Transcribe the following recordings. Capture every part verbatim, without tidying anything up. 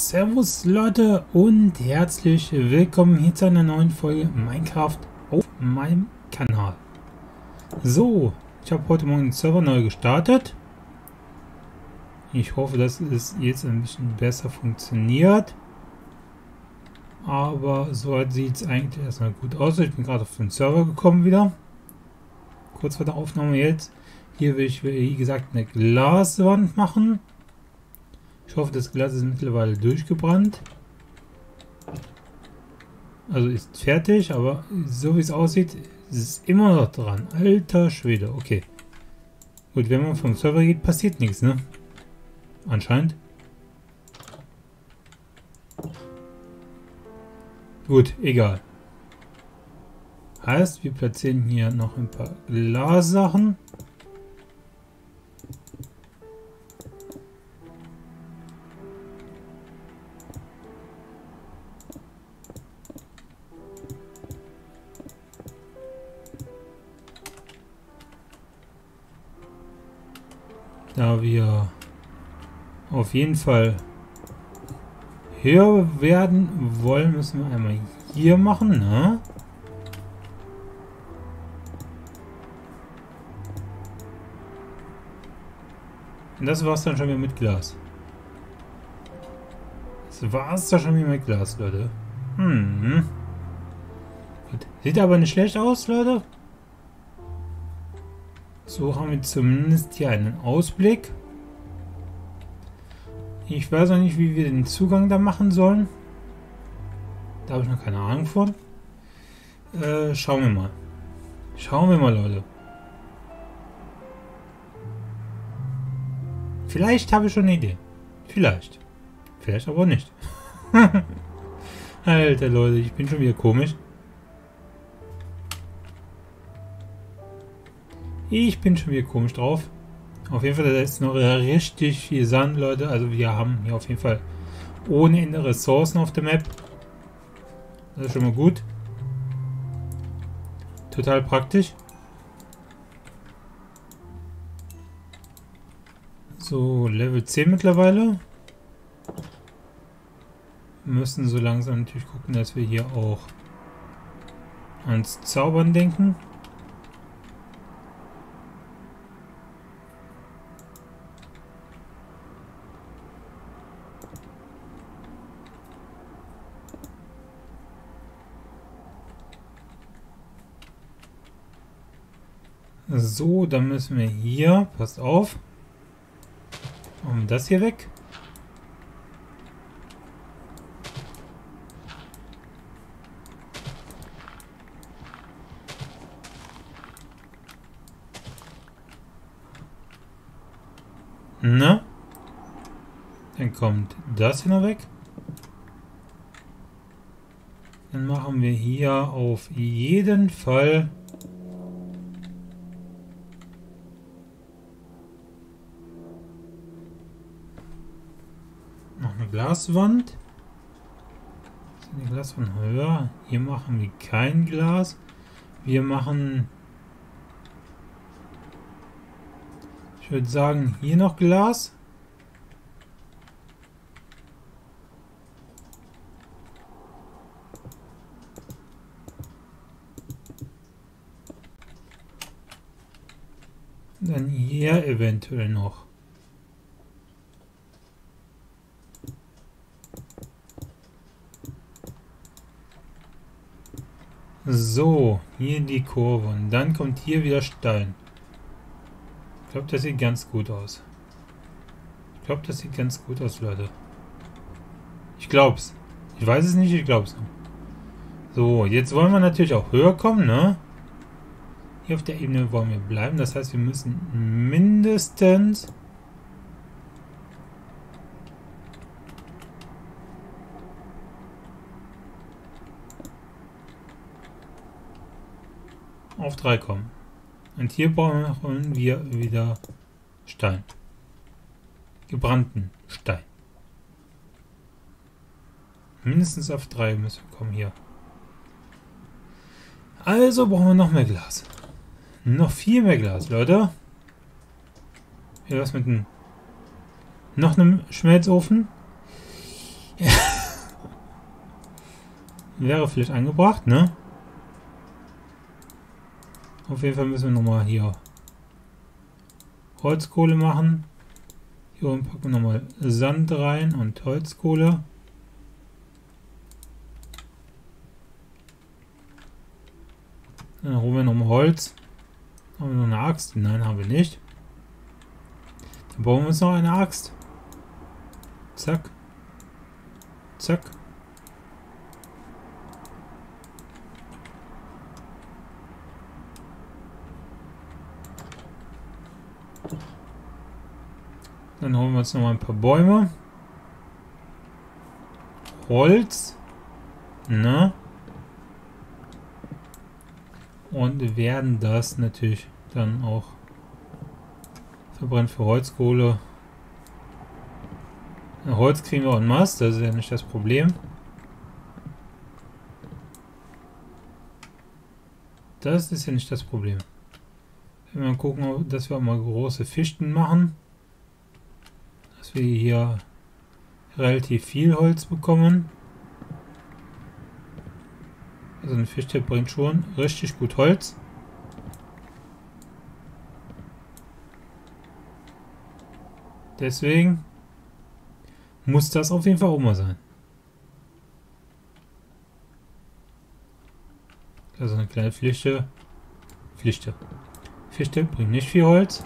Servus Leute und herzlich willkommen hier zu einer neuen Folge Minecraft auf meinem Kanal. So, ich habe heute Morgen den Server neu gestartet. Ich hoffe, dass es jetzt ein bisschen besser funktioniert. Aber soweit sieht es eigentlich erstmal gut aus. Ich bin gerade auf den Server gekommen wieder. Kurz vor der Aufnahme jetzt. Hier will ich, wie gesagt, eine Glaswand machen. Ich hoffe, das Glas ist mittlerweile durchgebrannt. Also ist fertig, aber so wie es aussieht, ist es immer noch dran. Alter Schwede, okay. Gut, wenn man vom Server geht, passiert nichts, ne? Anscheinend. Gut, egal. Heißt, wir platzieren hier noch ein paar Glassachen. Da wir auf jeden Fall höher werden wollen, müssen wir einmal hier machen, ne? Und das war's dann schon wieder mit Glas. Das war's dann schon wieder mit Glas, Leute. Hm. Gut. Sieht aber nicht schlecht aus, Leute. So haben wir zumindest hier einen Ausblick. Ich weiß noch nicht, wie wir den Zugang da machen sollen. Da habe ich noch keine Ahnung von. Äh, schauen wir mal. Schauen wir mal, Leute. Vielleicht habe ich schon eine Idee. Vielleicht. Vielleicht aber nicht. Alter, Leute, ich bin schon wieder komisch. Ich bin schon wieder komisch drauf. Auf jeden Fall, da ist noch richtig viel Sand, Leute. Also wir haben hier auf jeden Fall ohne Ende Ressourcen auf der Map. Das ist schon mal gut. Total praktisch. So, Level zehn mittlerweile. Wir müssen so langsam natürlich gucken, dass wir hier auch ans Zaubern denken. So, dann müssen wir hier, passt auf, machen wir das hier weg. Na? Dann kommt das hier noch weg. Dann machen wir hier auf jeden Fall Glaswand. Die Glaswand höher. Hier machen wir kein Glas. Wir machen, ich würde sagen, hier noch Glas. Dann hier eventuell noch. So, hier die Kurve und dann kommt hier wieder Stein. Ich glaube, das sieht ganz gut aus. Ich glaube, das sieht ganz gut aus, Leute. Ich glaub's. Ich weiß es nicht, ich glaub's. So, jetzt wollen wir natürlich auch höher kommen, ne? Hier auf der Ebene wollen wir bleiben. Das heißt, wir müssen mindestens auf drei kommen. Und hier brauchen wir wieder Stein. Gebrannten Stein. Mindestens auf drei müssen wir kommen hier. Also brauchen wir noch mehr Glas. Noch viel mehr Glas, Leute. Hier was mit einem noch einem Schmelzofen. Ja. Wäre vielleicht angebracht, ne? Auf jeden Fall müssen wir nochmal hier Holzkohle machen. Hier oben packen wir nochmal Sand rein und Holzkohle. Dann holen wir nochmal Holz. Haben wir noch eine Axt? Nein, haben wir nicht. Dann bauen wir uns noch eine Axt. Zack. Zack. Dann holen wir uns noch mal ein paar Bäume. Holz. Ne? Und werden das natürlich dann auch verbrennen für Holzkohle. Holz kriegen wir en masse, das ist ja nicht das Problem. Das ist ja nicht das Problem. Wenn wir gucken, dass wir mal große Fichten machen, dass wir hier relativ viel Holz bekommen. Also eine Fichte bringt schon richtig gut Holz. Deswegen muss das auf jeden Fall auch mal sein. Also eine kleine Fichte. Fichte. Fichte bringt nicht viel Holz.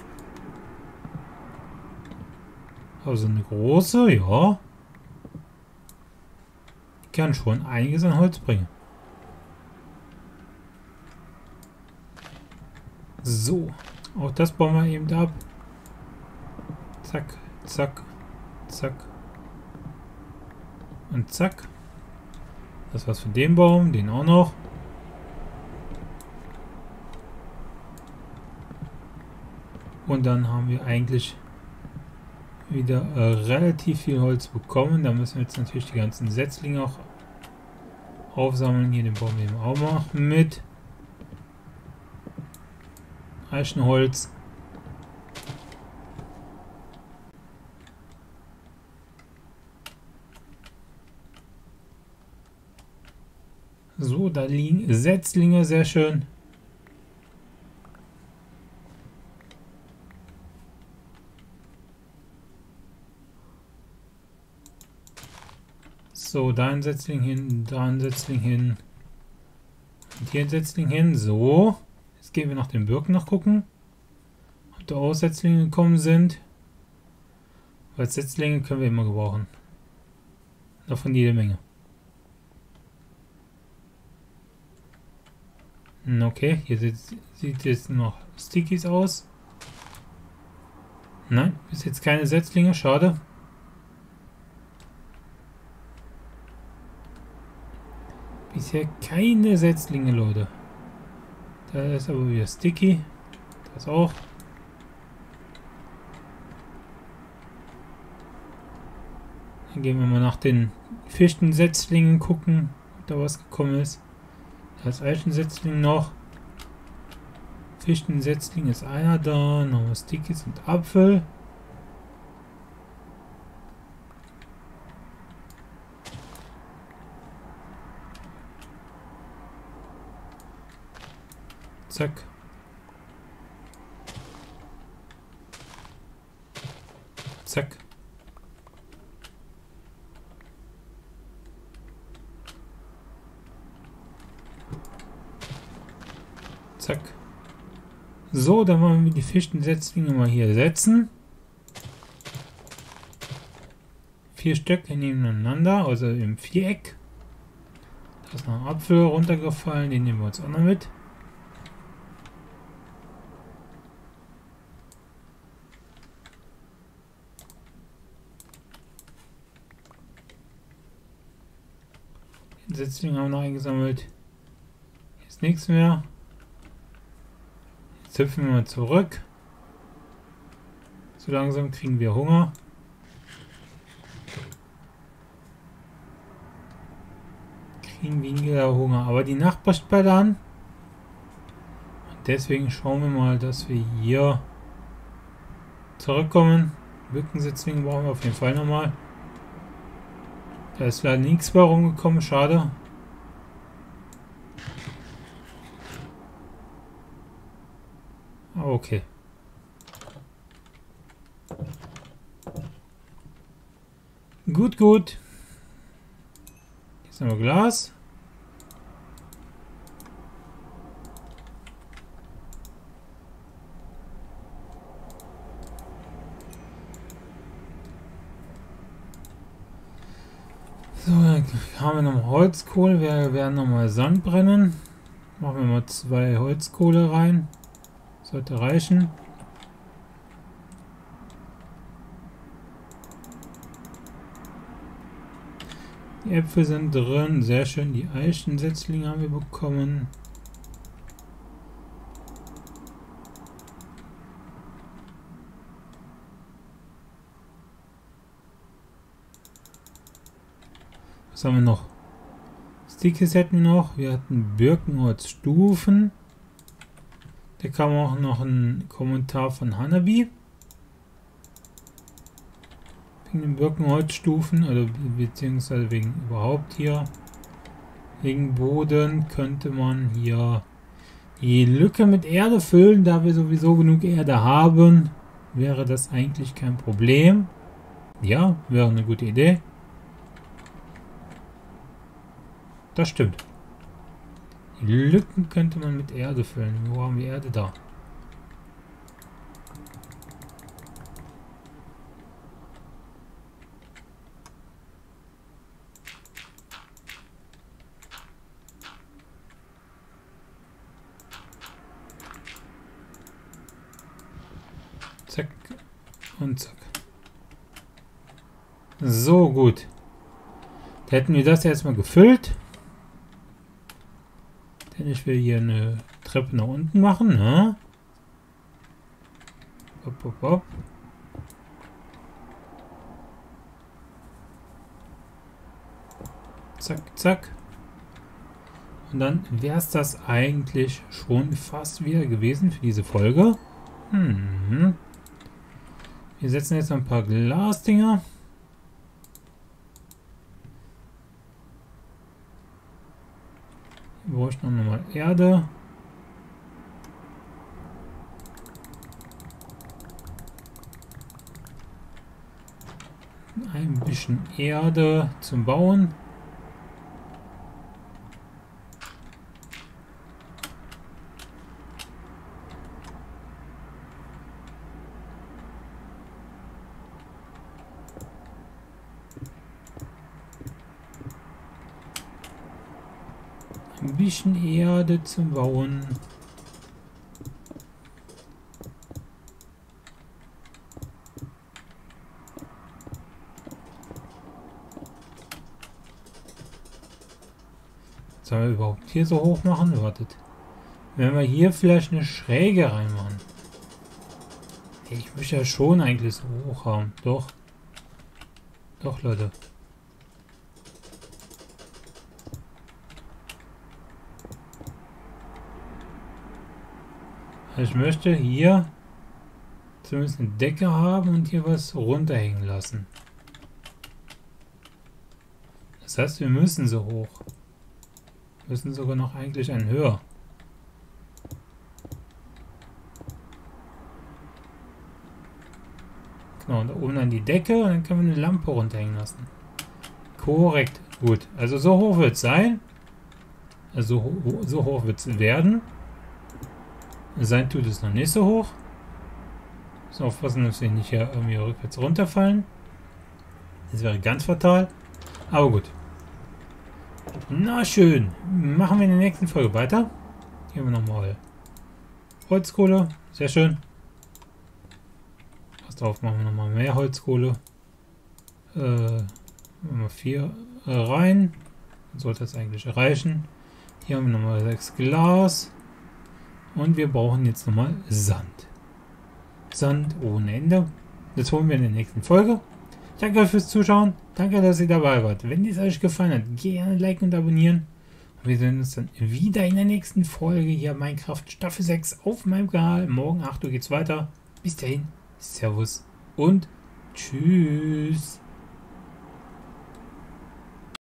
Also eine große, ja. Kann schon einiges an Holz bringen. So. Auch das bauen wir eben ab. Zack, zack, zack. Und zack. Das war's für den Baum, den auch noch. Und dann haben wir eigentlich wieder äh, relativ viel Holz bekommen. Da müssen wir jetzt natürlich die ganzen Setzlinge auch aufsammeln. Hier den Baum nehmen wir auch noch mit. Eichenholz. So, da liegen Setzlinge, sehr schön. So, da ein Setzling hin, da ein Setzling hin. Und hier ein Setzling hin. So. Jetzt gehen wir nach den Birken noch gucken. Ob da auch Setzlinge gekommen sind. Weil Setzlinge können wir immer gebrauchen. Davon jede Menge. Okay, hier sieht, sieht jetzt noch Stickies aus. Nein, bis jetzt keine Setzlinge, schade. Bisher keine Setzlinge, Leute. Da ist aber wieder Sticky. Das auch. Dann gehen wir mal nach den Fichtensetzlingen gucken, ob da was gekommen ist. Da ist Eichensetzling noch. Fichtensetzling ist einer da. Nochmal Stickies und Apfel. Zack. Zack. Zack. So, dann wollen wir die Fichtensetzlinge mal hier setzen. Vier Stück nebeneinander, also im Viereck. Da ist noch ein Apfel runtergefallen, den nehmen wir uns auch noch mit. Den Setzling haben wir noch eingesammelt. Hier ist nichts mehr. Jetzt hüpfen wir mal zurück. So langsam kriegen wir Hunger. Kriegen weniger Hunger. Aber die Nacht bricht bald an. Und deswegen schauen wir mal, dass wir hier zurückkommen. Birkensetzlinge brauchen wir auf jeden Fall nochmal. Da ist leider nichts bei rumgekommen, schade. Okay. Gut, gut. Jetzt haben wir Glas. So, dann haben wir noch Holzkohle. Wir werden nochmal Sand brennen. Machen wir mal zwei Holzkohle rein. Sollte reichen. Die Äpfel sind drin. Sehr schön. Die Eichensetzlinge haben wir bekommen. Was haben wir noch? Stickies hätten wir noch. Wir hatten Birkenholzstufen. Da kam auch noch ein Kommentar von Hanabi. Wegen den Birkenholzstufen, oder beziehungsweise wegen überhaupt hier. Wegen Boden könnte man hier die Lücke mit Erde füllen. Da wir sowieso genug Erde haben, wäre das eigentlich kein Problem. Ja, wäre eine gute Idee. Das stimmt. Die Lücken könnte man mit Erde füllen. Wo haben wir Erde da? Zack und zack. So, gut. Da hätten wir das jetzt mal gefüllt. Denn ich will hier eine Treppe nach unten machen, ne? Hopp, hopp, hopp. Zack, zack. Und dann wäre es das eigentlich schon fast wieder gewesen für diese Folge. Hm. Wir setzen jetzt noch ein paar Glasdinger. Hier brauche ich noch mal Erde. Ein bisschen Erde zum Bauen. Ein bisschen Erde zum Bauen. Sollen wir überhaupt hier so hoch machen? Wartet. Wenn wir hier vielleicht eine Schräge reinmachen. Ich möchte ja schon eigentlich so hoch haben. Doch. Doch, Leute. Ich möchte hier zumindest eine Decke haben und hier was runterhängen lassen. Das heißt, wir müssen so hoch. Wir müssen sogar noch eigentlich einen höher. Genau, und da oben an die Decke und dann können wir eine Lampe runterhängen lassen. Korrekt. Gut, also so hoch wird es sein. Also so hoch wird es werden. Sein tut es noch nicht so hoch. Muss aufpassen, dass wir nicht hier irgendwie rückwärts runterfallen. Das wäre ganz fatal. Aber gut. Na schön. Machen wir in der nächsten Folge weiter. Hier haben wir nochmal Holzkohle. Sehr schön. Passt auf, machen wir nochmal mehr Holzkohle. Äh, mal vier äh, rein. Dann sollte das eigentlich reichen. Hier haben wir nochmal sechs Glas. Und wir brauchen jetzt nochmal Sand. Sand ohne Ende. Das holen wir in der nächsten Folge. Danke fürs Zuschauen. Danke, dass ihr dabei wart. Wenn es euch gefallen hat, gerne liken und abonnieren. Und wir sehen uns dann wieder in der nächsten Folge hier Minecraft Staffel sechs auf meinem Kanal. Morgen acht Uhr geht's weiter. Bis dahin. Servus und tschüss.